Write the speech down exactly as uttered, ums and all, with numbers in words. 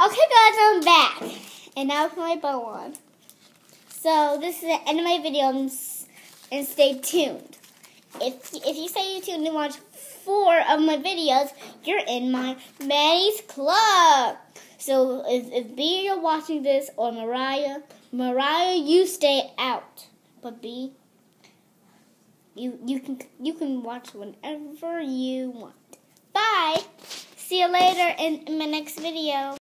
Okay guys, I'm back. And now I put my bow on. So this is the end of my video and stay tuned. If, if you stay tuned and watch four of my videos, you're in my Manny's Club. So if, if B, you're watching this, or Mariah, Mariah, you stay out. But B, you, you, can, you can watch whenever you want. Bye. See you later in, in my next video.